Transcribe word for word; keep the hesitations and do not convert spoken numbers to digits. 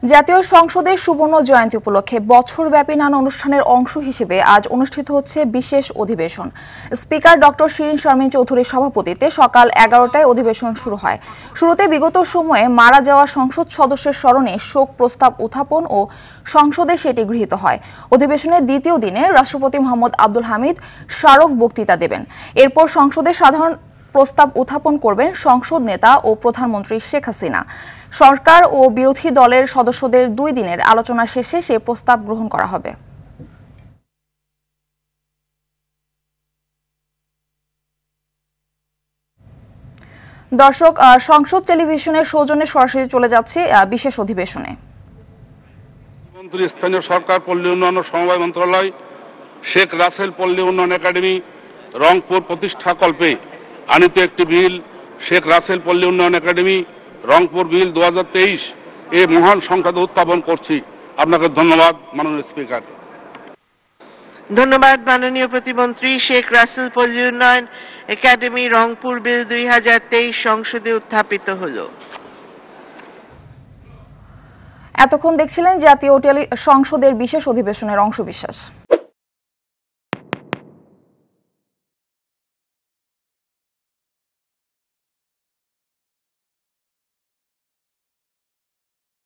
জাতীয় সংসদের সুবর্ণ জয়ন্তী উপলক্ষে বছরব্যাপী নানা অনুষ্ঠানের অংশ হিসেবে আজ অনুষ্ঠিত হচ্ছে বিশেষ অধিবেশন। স্পিকার ডক্টর শিরিন শারমিন চৌধুরীর সভাপতিত্বে সকাল এগারোটায় অধিবেশন শুরু হয়। শুরুতে বিগত সময়ে মারা যাওয়া সংসদ সদস্যের স্মরণে শোক প্রস্তাব উত্থাপন ও সংসদে সেটি গৃহীত হয়। অধিবেশনের দ্বিতীয় দিনে রাষ্ট্রপতি মোহাম্মদ আব্দুল হামিদ স্মারক বক্তৃতা দেবেন। এরপর সংসদের সাধারণ প্রস্তাব উত্থাপন করবেন সংসদ নেতা ও প্রধানমন্ত্রী শেখ হাসিনা। সরকার ও বিরোধী দলের সদস্যদের দুই দিনের আলোচনা শেষে সে প্রস্তাব গ্রহণ করা হবে। দর্শক, সংসদ টেলিভিশনের সৌজন্যে সরাসরি চলে যাচ্ছে বিশেষ অধিবেশনে। মন্ত্রী, স্থানীয় সরকার, পল্লী উন্নয়ন ও সমবায় মন্ত্রণালয়, শেখ রাসেল পল্লী উন্নয়ন একাডেমি রংপুর প্রতিষ্ঠা কল্পে আনিত একটি বিল, শেখ রাসেল পল্লী উন্নয়ন একাডেমি রংপুর বিল দু হাজার তেইশ এ মহান সংসদে উত্থাপন করছি। আপনাকে ধন্যবাদ মাননীয় স্পিকার। ধন্যবাদ মাননীয় প্রতিমন্ত্রী। শেখ রাসেল পল্লী উন্নয়ন একাডেমি রংপুর বিল দুই হাজার তেইশ সংসদে উত্থাপিত হলো। এতক্ষণ দেখছিলেন জাতীয় সংসদের বিশেষ অধিবেশনের অংশবিশেষ।